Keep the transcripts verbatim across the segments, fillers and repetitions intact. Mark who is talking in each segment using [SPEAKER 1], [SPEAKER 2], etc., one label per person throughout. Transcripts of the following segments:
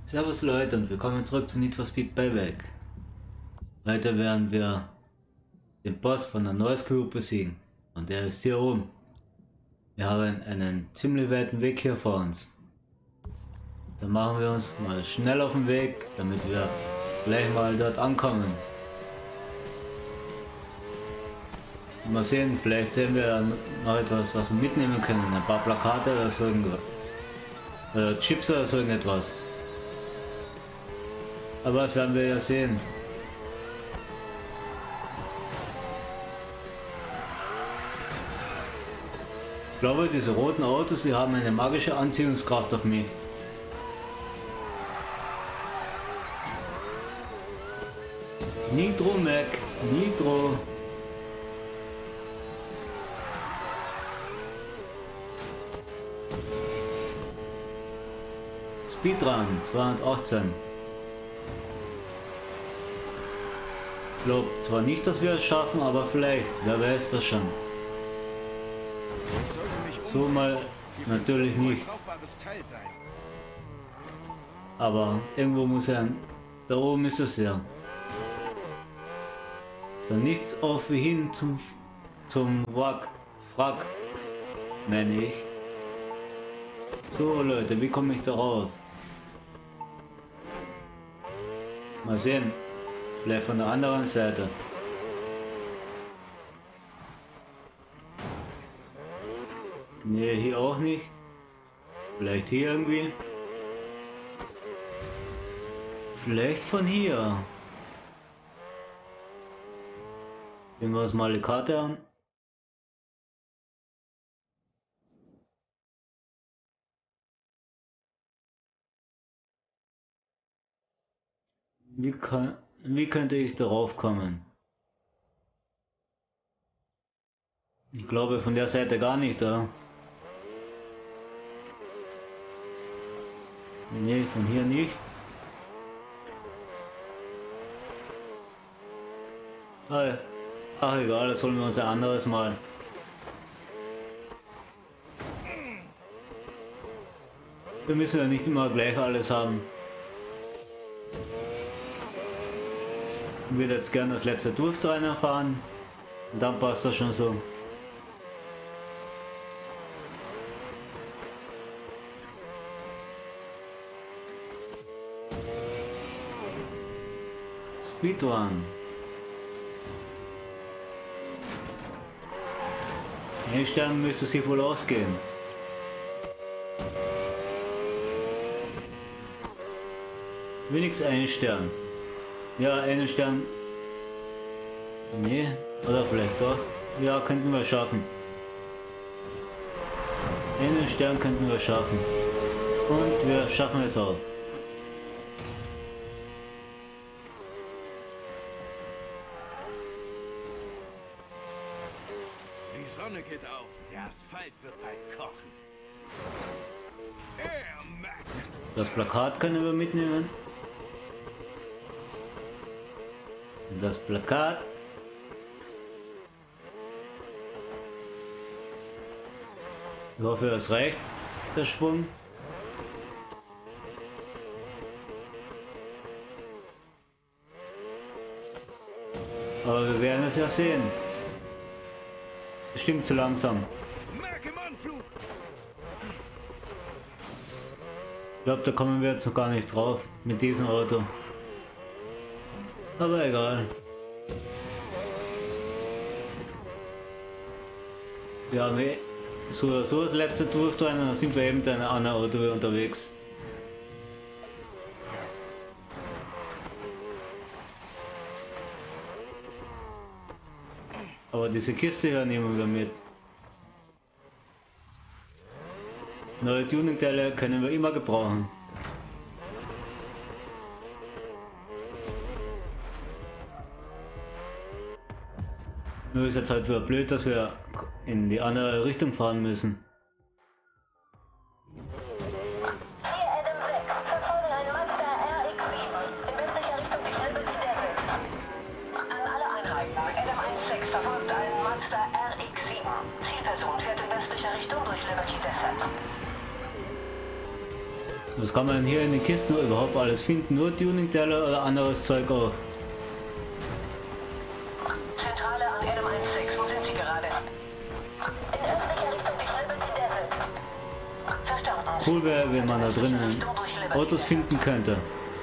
[SPEAKER 1] Servus Leute und willkommen zurück zu Need for Speed Payback. Heute werden wir den Boss von der Noise Crew besiegen und der ist hier oben. Wir haben einen ziemlich weiten Weg hier vor uns. Dann machen wir uns mal schnell auf den Weg, damit wir gleich mal dort ankommen. Mal sehen, vielleicht sehen wir noch etwas, was wir mitnehmen können. Ein paar Plakate oder so irgendwas. Äh, Chips oder so irgendetwas. Aber das werden wir ja sehen. Ich glaube, diese roten Autos, die haben eine magische Anziehungskraft auf mich. Nitro Mac, Nitro. Speedrun zweihundertachtzehn. Ich glaube zwar nicht, dass wir es schaffen, aber vielleicht, wer weiß das schon. So mal natürlich nicht. Aber irgendwo muss er, da oben ist es ja. Dann nichts auf wie hin zum, zum Wrack, Wrack, meine ich. So Leute, wie komme ich darauf? Mal sehen. Vielleicht von der anderen Seite. Ne, hier auch nicht. Vielleicht hier irgendwie. Vielleicht von hier. Sehen wir uns mal die Karte an. Wie kann, wie könnte ich darauf kommen? Ich glaube von der Seite gar nicht, da. Ne, von hier nicht. Ah, ach egal, das holen wir uns ein anderes Mal. Wir müssen ja nicht immer gleich alles haben. Ich würde jetzt gerne das letzte Dorf rein fahren und dann passt das schon so. Speedrun. Ein Stern müsste sich wohl ausgehen. Wenigstens ein Stern. Ja, einen Stern. Nee, oder vielleicht doch. Ja, könnten wir schaffen. Einen Stern könnten wir schaffen. Und wir schaffen es auch.
[SPEAKER 2] Die Sonne geht auf. Der Asphalt wird bald kochen.
[SPEAKER 1] Das Plakat können wir mitnehmen. Das Plakat. Ich hoffe, es reicht, der Schwung. Aber wir werden es ja sehen. Bestimmt zu langsam. Ich glaube, da kommen wir jetzt noch gar nicht drauf mit diesem Auto. Aber egal. Ja, wir so oder so das letzte durchdrehen, dann sind wir eben in einem anderen Auto unterwegs. Aber diese Kiste hier nehmen wir mit. Neue Tuning-Teile können wir immer gebrauchen. Nur ist jetzt halt wieder blöd, dass wir in die andere Richtung fahren müssen. Was kann man hier in den Kisten überhaupt alles finden? Nur Tuning-Teile oder anderes Zeug auch?
[SPEAKER 3] Zentrale an Adam eins sechs, wo sind Sie gerade? In östlicher Richtung durch Liberty Desert. Verstanden.
[SPEAKER 1] Cool wäre, wenn man da drinnen Autos finden könnte.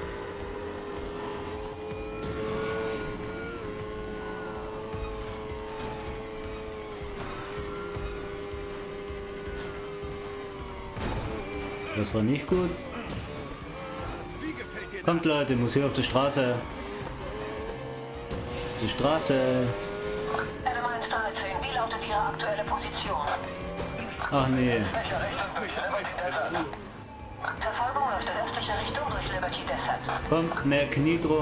[SPEAKER 1] Das war nicht gut. Kommt Leute, muss hier auf die Straße. Die Straße.
[SPEAKER 3] Adam eins dreizehn, wie lautet Ihre aktuelle Position?
[SPEAKER 1] Ach nee.
[SPEAKER 3] Verfolgung läuft in östlicher Richtung durch Liberty Desert.
[SPEAKER 1] Kommt, Mac Nitro.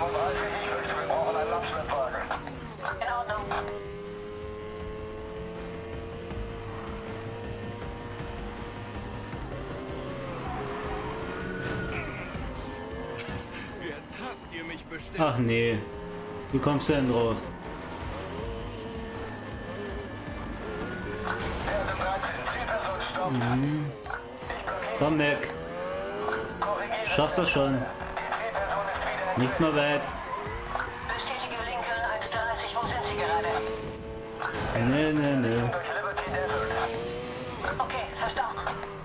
[SPEAKER 3] In Ordnung.
[SPEAKER 2] Jetzt hasst ihr mich bestimmt.
[SPEAKER 1] Ach nee. Wie kommst du denn drauf? Mhm. Komm weg. Schaffst du schon. Nicht mehr weit.
[SPEAKER 3] Bestätige Lincoln eins dreißig, wo sind Sie gerade?
[SPEAKER 1] Nee, nee, nee.
[SPEAKER 3] Okay, verstanden.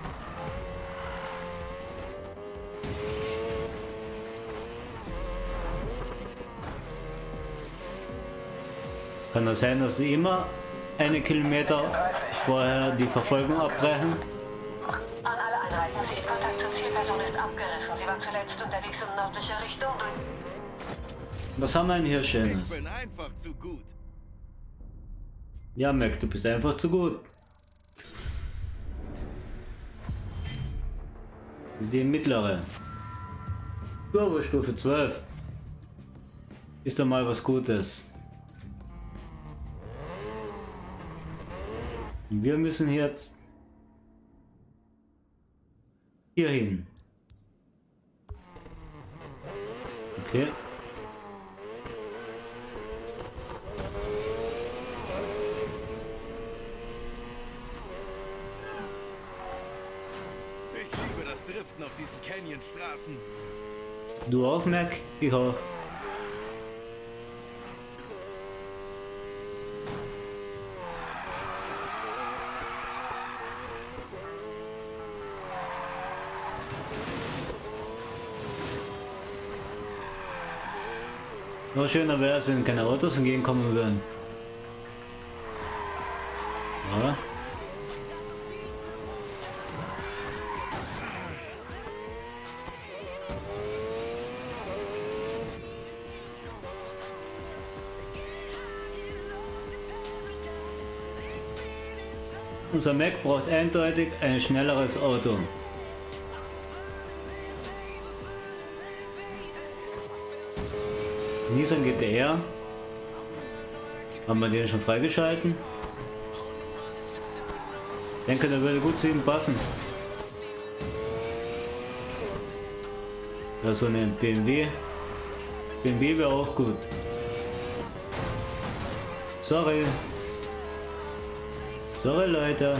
[SPEAKER 1] Kann das sein, dass sie immer einen Kilometer vorher die Verfolgung abbrechen?
[SPEAKER 3] An alle Einheiten, Sichtkontakt zur Zielperson ist abgerissen. Sie war zuletzt unterwegs in nördlicher Richtung durch...
[SPEAKER 1] Was haben wir denn hier
[SPEAKER 2] Ich
[SPEAKER 1] Schönes?
[SPEAKER 2] bin einfach zu gut.
[SPEAKER 1] Ja, Mac, du bist einfach zu gut. Die mittlere. Turbostufe zwölf. Ist da mal was Gutes. Wir müssen jetzt hier hin. Okay.
[SPEAKER 2] Ich liebe das Driften auf diesen Canyon-Straßen.
[SPEAKER 1] Du auch, Mac? Ich auch. Noch schöner wäre es, wenn keine Autos entgegenkommen würden. Ja. Unser Mac braucht eindeutig ein schnelleres Auto. Nissan G T R. Haben wir den schon freigeschalten? Ich denke, der würde gut zu ihm passen. Ja, so ein B M W. B M W wäre auch gut. Sorry. Sorry, Leute.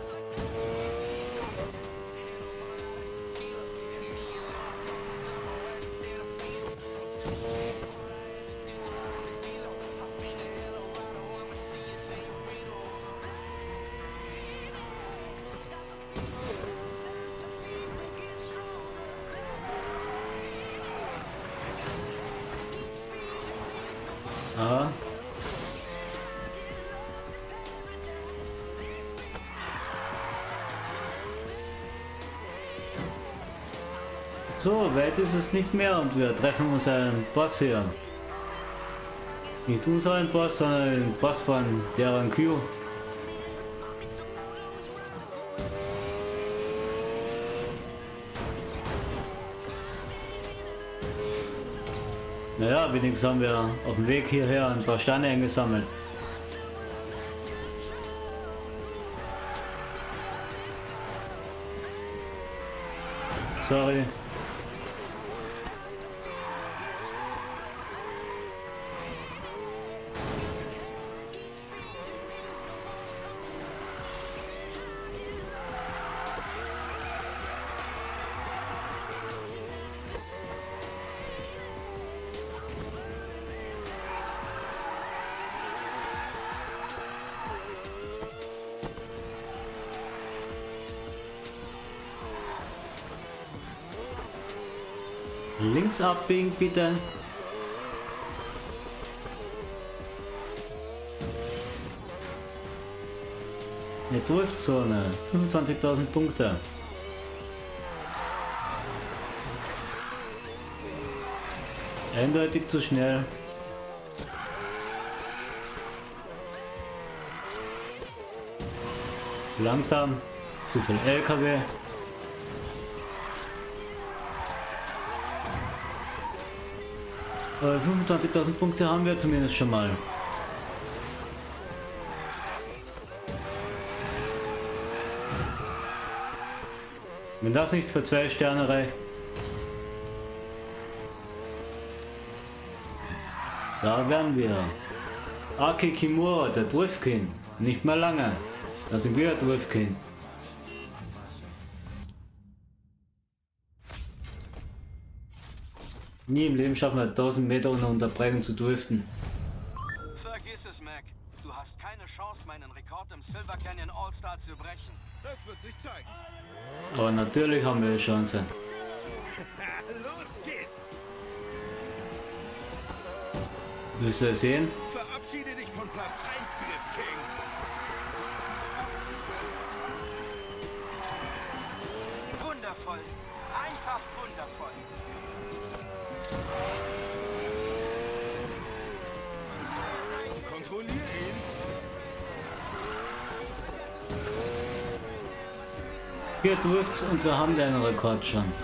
[SPEAKER 1] Aha. So, weit ist es nicht mehr und wir treffen unseren Boss hier. Nicht unseren Boss, sondern den Boss von deren Q. Naja, wenigstens haben wir auf dem Weg hierher ein paar Steine eingesammelt. Sorry. Links abbiegen, bitte. Eine Driftzone. fünfundzwanzigtausend Punkte. Eindeutig zu schnell. Zu langsam. Zu viel L K W. Aber fünfundzwanzigtausend Punkte haben wir zumindest schon mal. Wenn das nicht für zwei Sterne reicht. Da werden wir. Aki Kimura, der Driftking. Nicht mehr lange. Da sind wir Driftking. Nie im Leben schaffen wir tausend Meter ohne Unterbrechung zu driften.
[SPEAKER 2] Vergiss es, Mac. Du hast keine Chance, meinen Rekord im Silver Canyon All-Star zu brechen.
[SPEAKER 4] Das wird sich zeigen.
[SPEAKER 1] Aber natürlich haben wir eine Chance.
[SPEAKER 4] Los geht's!
[SPEAKER 1] Willst du es sehen?
[SPEAKER 4] Verabschiede dich von Platz eins, Drift King.
[SPEAKER 2] Wundervoll. Einfach wundervoll.
[SPEAKER 4] Kontrollier ihn.
[SPEAKER 1] Vier Drifts und wir haben den Rekord schon.
[SPEAKER 4] An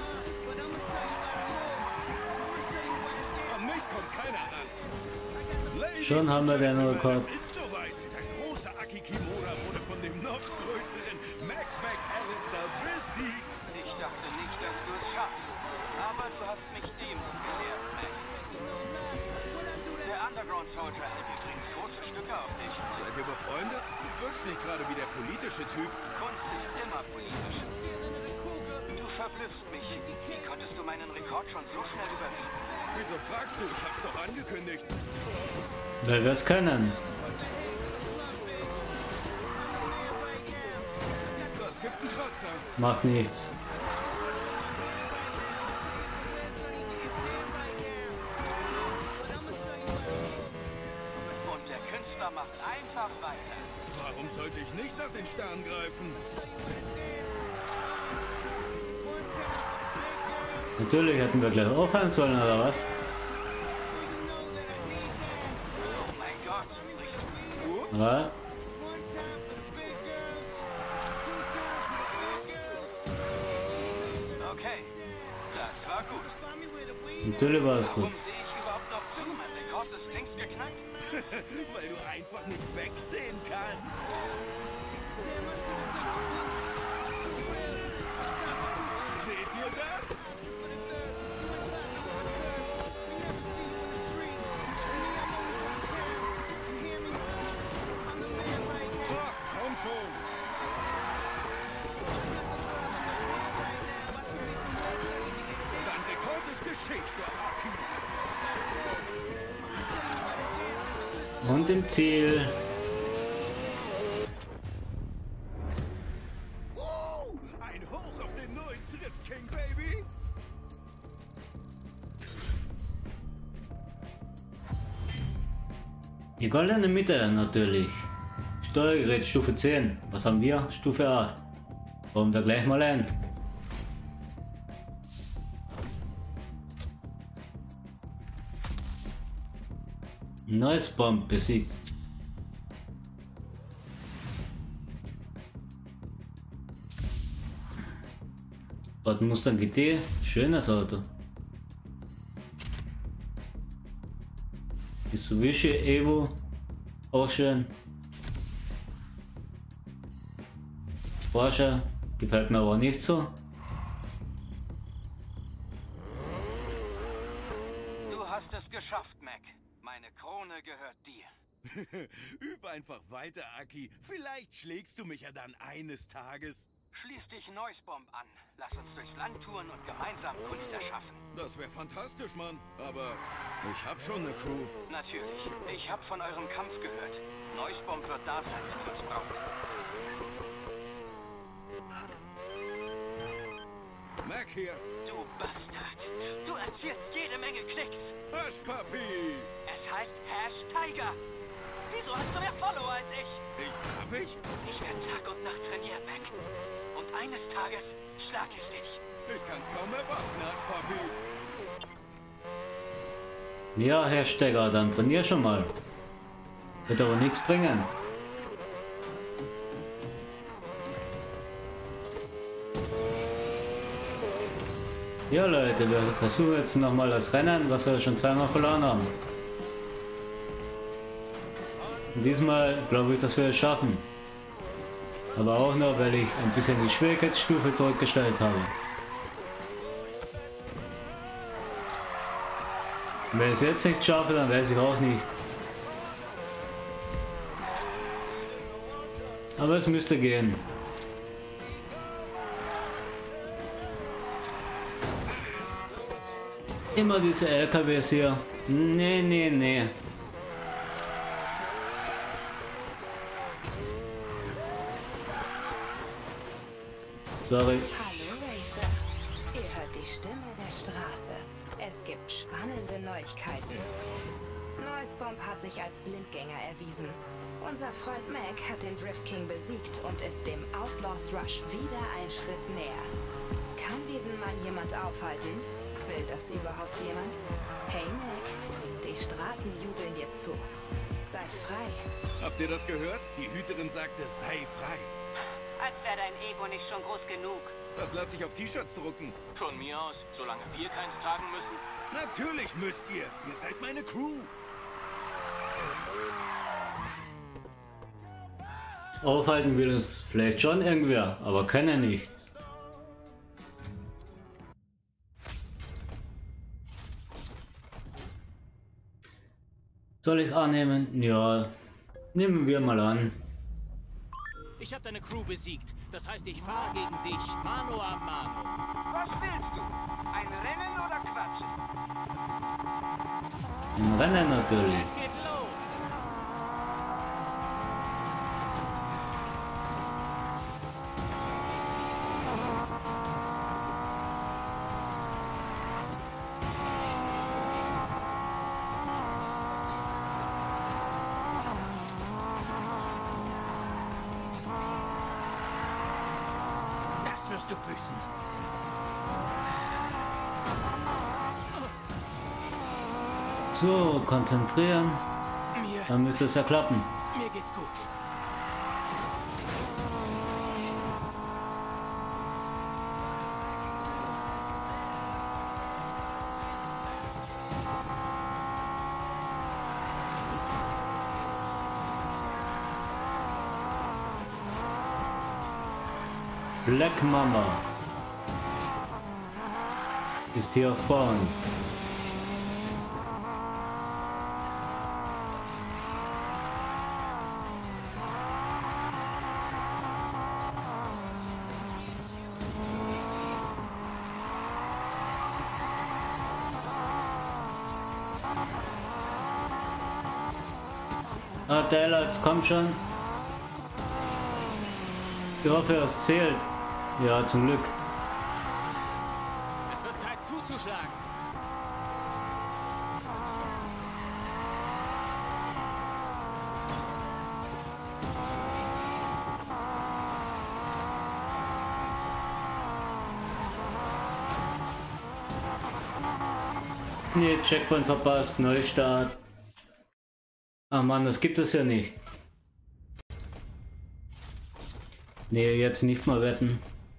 [SPEAKER 4] mich kommt keiner ran. Ladies
[SPEAKER 1] Schon haben wir den
[SPEAKER 4] and
[SPEAKER 1] Rekord.
[SPEAKER 4] Gentlemen, es ist soweit. Der große Aki Kimura wurde von dem noch größeren Mac McAllister besiegt.
[SPEAKER 2] Ich dachte nicht, dass du es schaffst. Aber du hast mich Demut gelehrt, Mac. Der Underground Soldier hält übrigens große Stücke auf dich.
[SPEAKER 4] Seid ihr befreundet? Du wirkst nicht gerade wie der politische Typ.
[SPEAKER 2] Kunst ist immer politisch. Du verblüffst mich. Wie konntest du meinen Rekord schon so schnell überwinden?
[SPEAKER 4] Wieso fragst du? Ich hab's doch angekündigt.
[SPEAKER 1] Weil wir es können.
[SPEAKER 4] Das gibt einen Kratzer.
[SPEAKER 1] Macht nichts.
[SPEAKER 2] Und der Künstler macht einfach weiter.
[SPEAKER 4] Warum sollte ich nicht nach den Sternen greifen?
[SPEAKER 1] Natürlich hätten wir gleich aufhören sollen, oder was?
[SPEAKER 2] Oh mein Gott.
[SPEAKER 1] Aber
[SPEAKER 2] Okay, das war gut.
[SPEAKER 1] natürlich war es gut.
[SPEAKER 2] Warum sehe ich überhaupt noch zu? Mein Rekord ist längst geknackt.
[SPEAKER 4] Weil du einfach nicht wegsehen kannst. Seht ihr das? Ach, komm schon. Dein Rekord ist Geschichte, Aki.
[SPEAKER 1] Und im Ziel.
[SPEAKER 4] Uh, ein Hoch auf den neuen Drift King, Baby.
[SPEAKER 1] Die goldene Mitte natürlich. Steuergerät Stufe zehn. Was haben wir? Stufe acht. Bauen wir gleich mal ein. Neues Bomb besiegt. Ford Mustang G T, schönes Auto. Mitsubishi Evo, auch schön. Porsche, gefällt mir aber nicht so.
[SPEAKER 2] Du hast es geschafft, Mac. Meine Krone gehört dir.
[SPEAKER 4] Üb einfach weiter, Aki. Vielleicht schlägst du mich ja dann eines Tages.
[SPEAKER 2] Schließ dich Noisebomb an. Lass uns durchs Land touren und gemeinsam Kunst erschaffen.
[SPEAKER 4] Das wäre fantastisch, Mann. Aber ich hab schon eine Crew.
[SPEAKER 2] Natürlich. Ich habe von eurem Kampf gehört. Noisebomb wird da sein, wenn ihr uns braucht.
[SPEAKER 4] Mac hier.
[SPEAKER 2] Du Bastard. Du erzielst jede Menge Klicks.
[SPEAKER 4] Hush, Papi.
[SPEAKER 2] Es heißt Hash Tiger. Wieso hast du mehr Follower als ich?
[SPEAKER 4] Ich, hab ich?
[SPEAKER 2] Ich werde Tag und Nacht trainieren, Mac. Und eines Tages schlag ich dich.
[SPEAKER 4] Ich kann's kaum erwarten, Hush, Papi.
[SPEAKER 1] Ja, Herr Stecker, dann trainier schon mal. Wird aber nichts bringen. Ja Leute, wir versuchen jetzt nochmal das Rennen, was wir schon zweimal verloren haben. Und diesmal glaube ich, dass wir es schaffen. Aber auch nur, weil ich ein bisschen die Schwierigkeitsstufe zurückgestellt habe. Und wenn ich es jetzt nicht schaffe, dann weiß ich auch nicht. Aber es müsste gehen. Immer diese L K Ws hier. Nee, nee, nee. Sorry.
[SPEAKER 5] Hallo Racer, ihr hört die Stimme der Straße. Es gibt spannende Neuigkeiten. Noisebomb hat sich als Blindgänger erwiesen. Unser Freund Mac hat den Drift King besiegt und ist dem Outlaws Rush wieder einen Schritt näher. Kann diesen Mann jemand aufhalten? Will das überhaupt jemand? Hey Mac, die Straßen jubeln dir zu. Sei frei.
[SPEAKER 4] Habt ihr das gehört? Die Hüterin sagte, sei frei.
[SPEAKER 2] Als wäre dein Ego nicht schon groß genug.
[SPEAKER 4] Das lasse ich auf T-Shirts drucken.
[SPEAKER 2] Von mir aus, solange wir keins tragen müssen.
[SPEAKER 4] Natürlich müsst ihr. Ihr seid meine Crew.
[SPEAKER 1] Aufhalten will uns vielleicht schon irgendwer, aber kann er nicht. Soll ich annehmen? Ja, nehmen wir mal an.
[SPEAKER 6] Ich habe deine Crew besiegt. Das heißt, ich fahre gegen dich, Mano a Mano.
[SPEAKER 2] Was willst du? Ein Rennen oder Quatsch?
[SPEAKER 1] Ein Rennen natürlich.
[SPEAKER 6] Es geht los. Das wirst du büßen.
[SPEAKER 1] So, konzentrieren.
[SPEAKER 6] Mir,
[SPEAKER 1] Dann müsste es ja klappen.
[SPEAKER 6] mir geht's gut.
[SPEAKER 1] Black Mama ist hier vor uns. Ah, Daylight, komm schon. Ich hoffe, es zählt. Ja, zum Glück.
[SPEAKER 6] Es wird Zeit zuzuschlagen.
[SPEAKER 1] Nee, Checkpoint verpasst, Neustart. Ach man, das gibt es ja nicht. Nee, jetzt nicht mal wetten.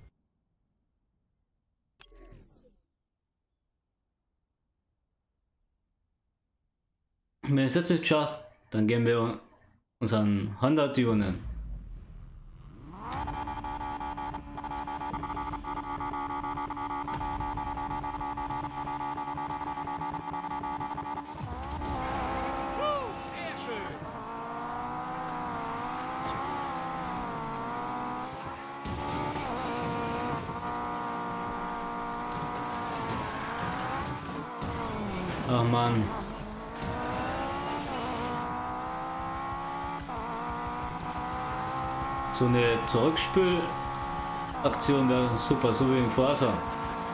[SPEAKER 1] Wenn ich es jetzt nicht schaffe, dann gehen wir unseren hundert tunen.
[SPEAKER 6] Sehr schön.
[SPEAKER 1] Ach man. So eine Zurückspülaktion wäre super, so wie im Forza.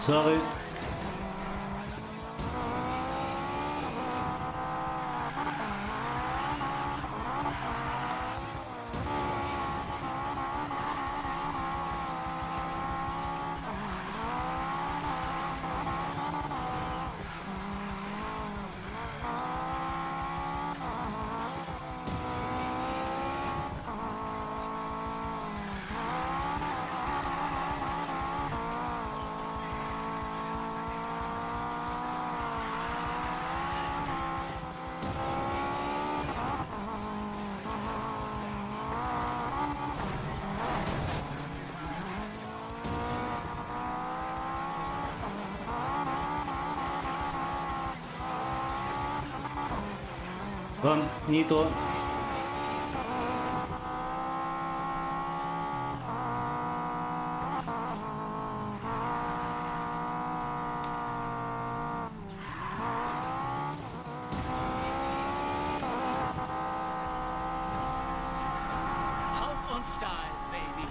[SPEAKER 1] Sorry. Komm, Nitro.
[SPEAKER 6] Haut und Stahl, Baby.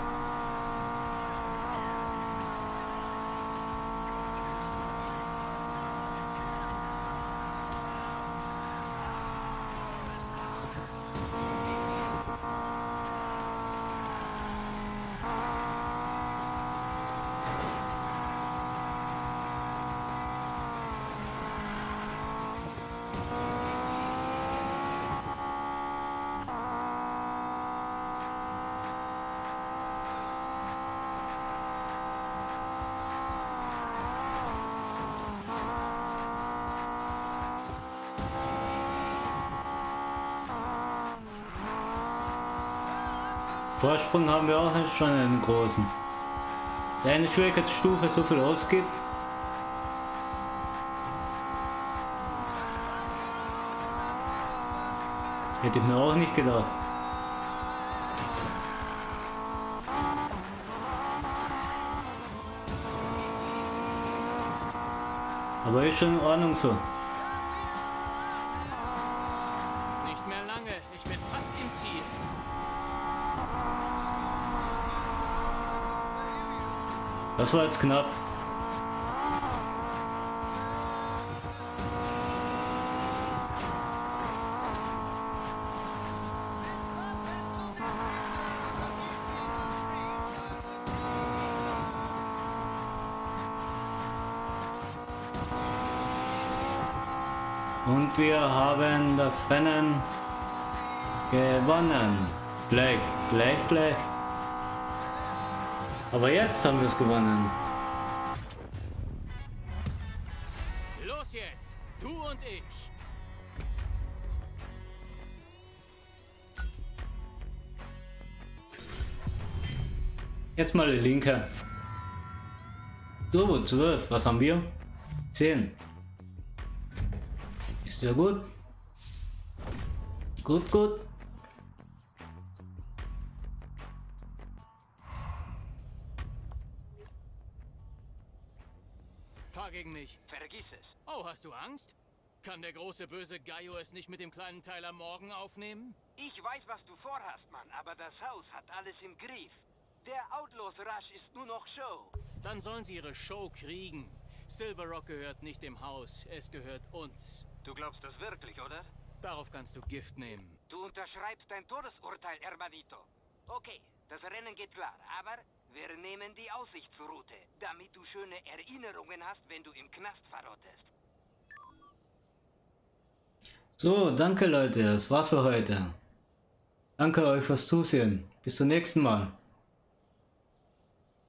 [SPEAKER 1] Vorsprung haben wir auch nicht schon einen großen. Dass eine Schwierigkeitsstufe so viel ausgibt. Hätte ich mir auch nicht gedacht. Aber ist schon in Ordnung so.
[SPEAKER 6] Nicht mehr lange, ich bin fast im Ziel.
[SPEAKER 1] Das war jetzt knapp. Und wir haben das Rennen gewonnen. Gleich, gleich, gleich. Aber jetzt haben wir es gewonnen.
[SPEAKER 6] Los jetzt, du und ich.
[SPEAKER 1] Jetzt mal die linke. Turbo zwölf, was haben wir? zehn. Ist ja gut. Gut, gut.
[SPEAKER 6] Fahr gegen mich.
[SPEAKER 2] Vergiss es.
[SPEAKER 6] Oh, hast du Angst? Kann der große böse Gaio es nicht mit dem kleinen Tyler morgen aufnehmen?
[SPEAKER 2] Ich weiß, was du vorhast, Mann, aber das Haus hat alles im Griff. Der Outlaws Rush ist nur noch Show.
[SPEAKER 6] Dann sollen sie ihre Show kriegen. Silver Rock gehört nicht dem Haus, es gehört uns.
[SPEAKER 2] Du glaubst das wirklich, oder?
[SPEAKER 6] Darauf kannst du Gift nehmen.
[SPEAKER 2] Du unterschreibst dein Todesurteil, Hermanito. Okay, das Rennen geht klar, aber wir nehmen die Aussichtsroute, damit du schöne Erinnerungen hast, wenn du im Knast verrottest.
[SPEAKER 1] So, danke Leute, das war's für heute. Danke euch fürs Zusehen. Bis zum nächsten Mal.